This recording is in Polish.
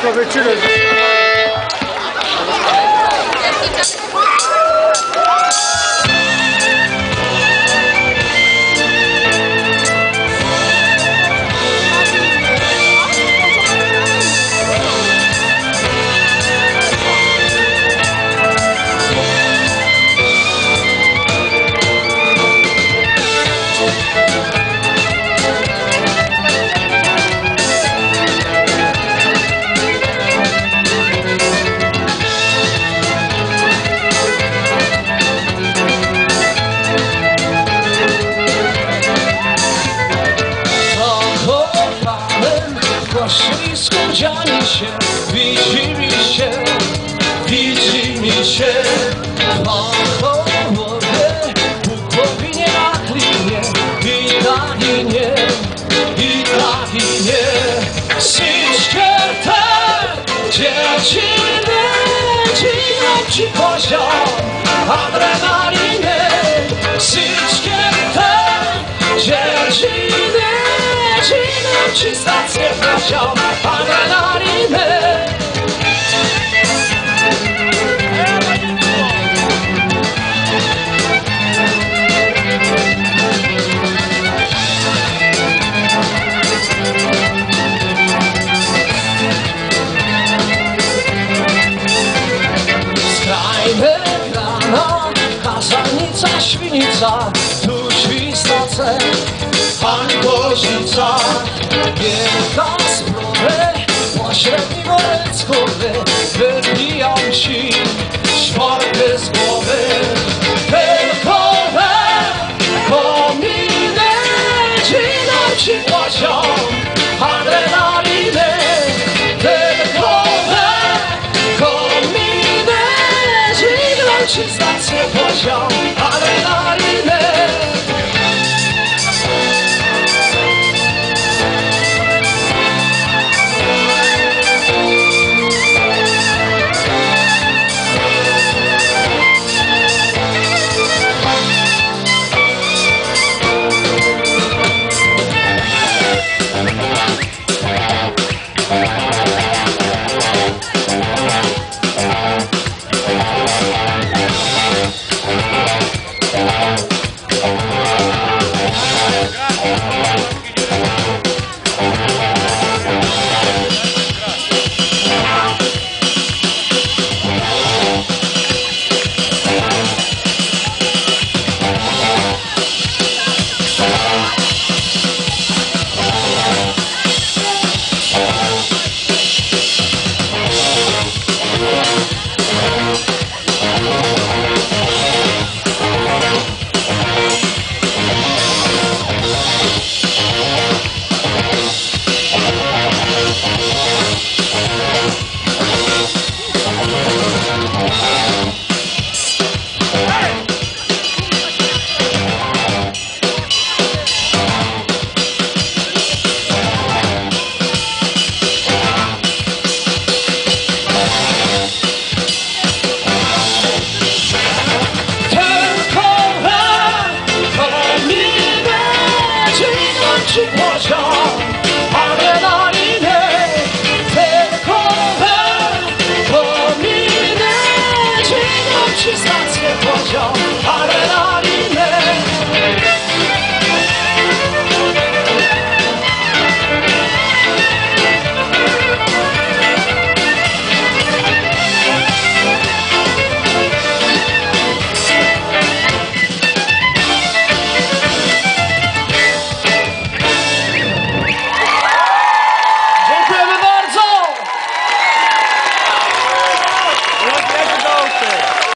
wyciągnąć. Ślisku dziani się, widzi mi się po chorowie, bukowinie na klinie i tak i nie, Siczkę dziewczyny, dźwigną ci poziom adrenaliny. Siczkę dziewczyny, dźwigną ci stację poziom adrenaliny. Kazanica, Świnica, tu Świstace, Angozica, wielka zbroja, pośredni Goreckowy, wybiją ci szporty z głowy. Wielkowe kominy, dźwigną ci poziom adrenaliny. Wielkowe kominy, dźwigną ci stację poziom